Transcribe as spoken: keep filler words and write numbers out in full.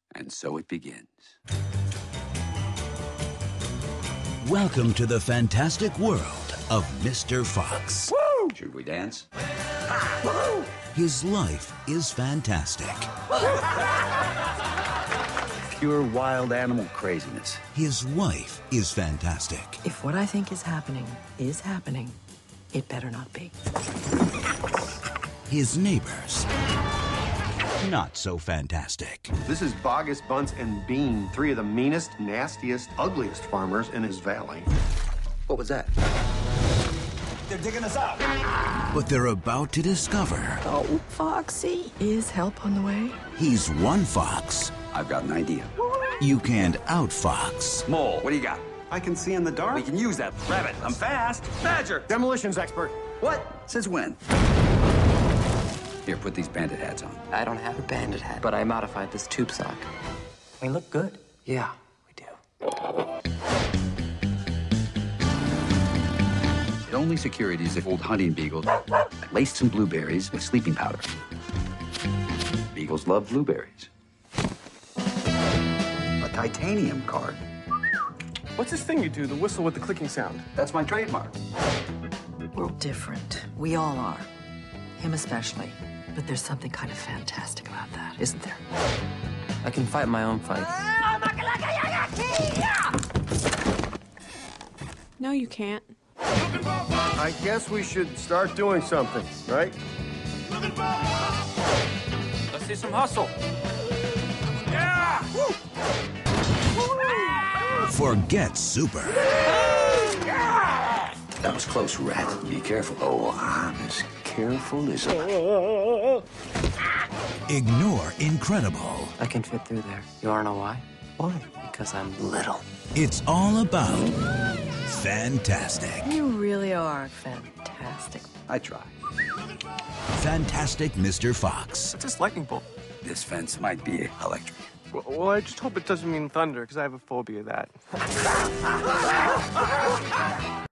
And so it begins. Welcome to the fantastic world of Mister Fox. Woo! Should we dance? Woo! His life is fantastic. Pure wild animal craziness. His wife is fantastic. If what I think is happening is happening, it better not be. His neighbors, not so fantastic. This is Bogus, Bunce, and Bean, three of the meanest, nastiest, ugliest farmers in his valley. What was that? They're digging us out. But they're about to discover... Oh, Foxy. Is help on the way? He's one fox I've got an idea. you can't out-fox. Mole, what do you got? I can see in the dark. We can use that. Rabbit, I'm fast. Badger. Demolitions expert. What? Since when? Here, put these bandit hats on. I don't have a bandit hat, but I modified this tube sock. We look good. Yeah, we do. The only security is an old hunting beagle that laced some blueberries with sleeping powder. Beagles love blueberries. A titanium card. What's this thing you do, the whistle with the clicking sound? That's my trademark. We're different. We all are. Him especially. But there's something kind of fantastic about that, isn't there? I can fight my own fight. No, you can't. I guess we should start doing something, right? Let's see some hustle. Forget super. That was close, rat. Be careful. Oh, I'm as careful as I... Ignore incredible. I can fit through there. You wanna know why? Why? Because I'm little. It's all about fantastic. You really are fantastic. I try. Fantastic Mister Fox. What's this lightning bolt? This fence might be electric. Well, well, I just hope it doesn't mean thunder, because I have a phobia of that.